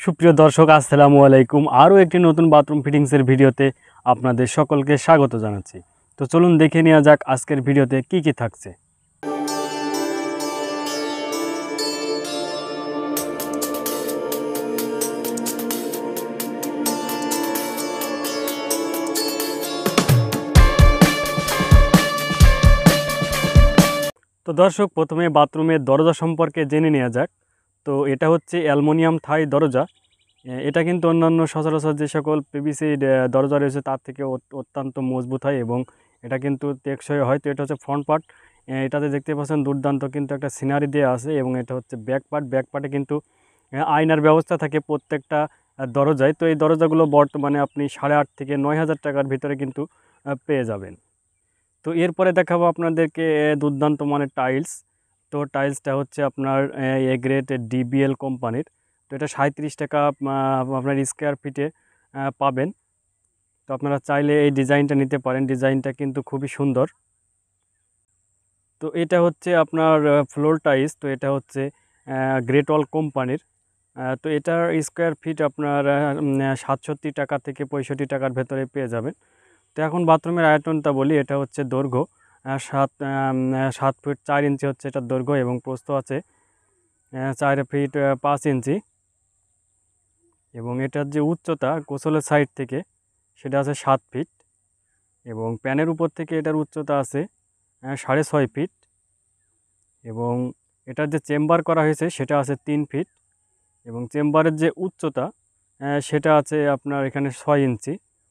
সুপ্রিয় দর্শক আসসালামু আলাইকুম। আরও একটি নতুন বাথরুম ফিটিংসের ভিডিওতে আপনাদের সকলকে স্বাগত জানাচ্ছি। তো চলুন দেখে নেওয়া যাক আজকের ভিডিওতে কি কি থাকছে। তো দর্শক, প্রথমে বাথরুমের দরজা সম্পর্কে জেনে নেওয়া যাক। তো এটা হচ্ছে অ্যালুমিনিয়াম থাই দরজা। এটা কিন্তু অন্যান্য সচরাচর যে সকল পিভিসি দরজা রয়েছে তার থেকে অত্যন্ত মজবুত হয় এবং এটা কিন্তু টেকসই হয়। তো এটা হচ্ছে ফ্রন্ট পার্ট। এটাতে দেখতে পাচ্ছেন দুর্দান্ত কিন্তু একটা সিনারি দেওয়া আছে এবং এটা হচ্ছে ব্যাক পার্টে কিন্তু আয়নার ব্যবস্থা থাকে প্রত্যেকটা দরজায়। তো এই দরজাগুলো বর্তমানে আপনি 8,500 থেকে 9,000 টাকার ভিতরে কিন্তু পেয়ে যাবেন। তো এরপরে দেখাবো আপনাদেরকে দুর্দান্ত মানের টাইলস। তো টাইলসটা হচ্ছে আপনার এ গ্রেড ডিবিএল কোম্পানির। তো এটা 37 টাকা আপনার স্কোয়ার ফিটে পাবেন। তো আপনারা চাইলে এই ডিজাইনটা নিতে পারেন, ডিজাইনটা কিন্তু খুবই সুন্দর। তো এটা হচ্ছে আপনার ফ্লোর টাইলস। তো এটা হচ্ছে গ্রেট ওয়াল কোম্পানির। তো এটার স্কোয়ার ফিট আপনার 67 টাকা থেকে 65 টাকার ভেতরে পেয়ে যাবেন। তো এখন বাথরুমের আয়তনটা বলি। এটা হচ্ছে দৈর্ঘ্য 7 ফিট 4 ইঞ্চি হচ্ছে এটার দৈর্ঘ্য এবং প্রস্থ আছে 4 ফিট 5 ইঞ্চি। এবং এটার যে উচ্চতা গোসলের সাইড থেকে সেটা আছে 7 ফিট এবং প্যানের উপর থেকে এটার উচ্চতা আছে 6.5 ফিট এবং এটার যে চেম্বার করা হয়েছে সেটা আছে 3 ফিট এবং চেম্বারের যে উচ্চতা সেটা আছে আপনার এখানে 6 ইঞ্চি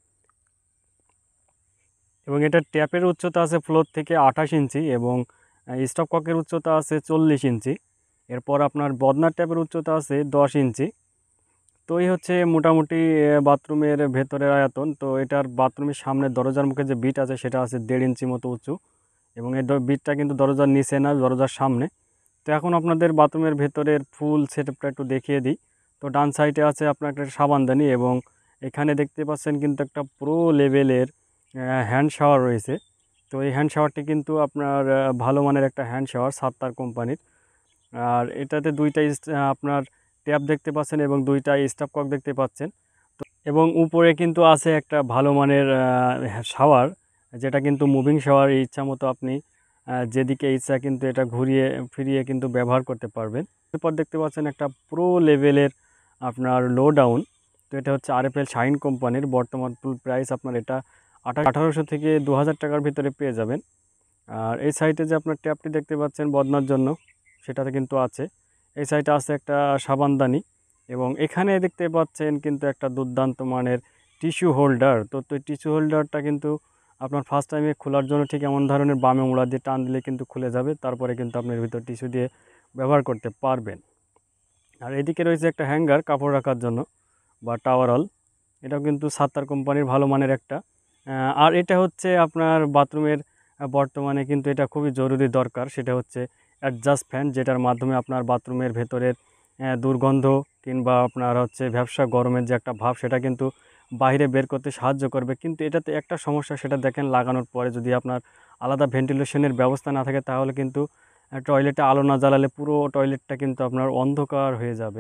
এবং এটার ট্যাপের উচ্চতা আছে ফ্লোর থেকে 28 ইঞ্চি এবং স্টপ ককের উচ্চতা আছে 40 ইঞ্চি। এরপর আপনার বদনার ট্যাপের উচ্চতা আছে 10 ইঞ্চি। তো এই হচ্ছে মোটামুটি বাথরুমের ভেতরের আয়তন। তো এটার বাথরুমের সামনে দরজার মুখে যে বিট আছে সেটা আছে 1.5 ইঞ্চি মতো উঁচু এবং এই বিটটা কিন্তু দরজার নিচে না, দরজার সামনে। তো এখন আপনাদের বাথরুমের ভেতরের ফুল সেটআপটা একটু দেখিয়ে দিই। তো ডান সাইডে আছে আপনার একটা সাবানদানি এবং এখানে দেখতে পাচ্ছেন কিন্তু একটা প্রো লেভেলের হ্যান্ড শাওয়ার রয়েছে। তো এই হ্যান্ড শাওয়ারটি কিন্তু আপনার ভালো মানের একটা হ্যান্ড শাওয়ার সাত্তার কোম্পানির। আর এটাতে দুইটা আপনার ট্যাপ দেখতে পাচ্ছেন এবং দুইটা স্টপ কক দেখতে পাচ্ছেন। তো এবং উপরে কিন্তু আছে একটা ভালো মানের শাওয়ার, যেটা কিন্তু মুভিং শাওয়ার। ইচ্ছা মতো আপনি যেদিকে ইচ্ছা কিন্তু এটা ঘুরিয়ে ফিরিয়ে কিন্তু ব্যবহার করতে পারবেন। এরপর দেখতে পাচ্ছেন একটা প্রো লেভেলের আপনার লো ডাউন। তো এটা হচ্ছে আরএফএল শাইন কোম্পানির। বর্তমান প্রাইস আপনার এটা 1800 থেকে 2000 টাকার ভিতরে পেয়ে যাবেন। আর এই সাইডে যে আপনার ট্যাপটি দেখতে পাচ্ছেন বদনার জন্য সেটাতে কিন্তু আছে। এই সাইডে আছে একটা সাবানদানি এবং এখানে দেখতে পাচ্ছেন কিন্তু একটা দুর্দান্ত মানের টিস্যু হোল্ডার। তো টিস্যু হোল্ডারটা কিন্তু আপনার ফার্স্ট টাইমে খোলার জন্য ঠিক এমন ধরনের বামে মুড়া দিয়ে টান দিলে কিন্তু খুলে যাবে, তারপরে কিন্তু আপনার ভিতর টিস্যু দিয়ে ব্যবহার করতে পারবেন। আর এদিকে রয়েছে একটা হ্যাঙ্গার কাপড় রাখার জন্য বা টাওয়ারল। এটাও কিন্তু সাত্তার কোম্পানির ভালো মানের একটা। আর এটা হচ্ছে আপনার বাথরুমের বর্তমানে কিন্তু এটা খুবই জরুরি দরকার, সেটা হচ্ছে অ্যাডজাস্ট ফ্যান, যেটার মাধ্যমে আপনার বাথরুমের ভেতরের দুর্গন্ধ কিংবা আপনার হচ্ছে ভ্যাপসা গরমের যে একটা ভাব সেটা কিন্তু বাইরে বের করতে সাহায্য করবে। কিন্তু এটাতে একটা সমস্যা, সেটা দেখেন লাগানোর পরে যদি আপনার আলাদা ভেন্টিলেশনের ব্যবস্থা না থাকে তাহলে কিন্তু টয়লেটে আলো না জ্বালালে পুরো টয়লেটটা কিন্তু আপনার অন্ধকার হয়ে যাবে।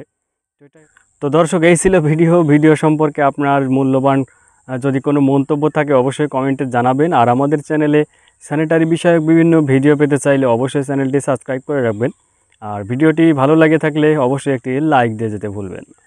তো দর্শক, এই ছিল ভিডিও সম্পর্কে আপনার মূল্যবান যদি কোনো মন্তব্য থাকে অবশ্যই কমেন্টে জানাবেন। আর আমাদের চ্যানেলে স্যানিটারি বিষয়ক বিভিন্ন ভিডিও পেতে চাইলে অবশ্যই চ্যানেলটি সাবস্ক্রাইব করে রাখবেন। আর ভিডিওটি ভালো লাগে থাকলে অবশ্যই একটি লাইক দিয়ে যেতে ভুলবেন না।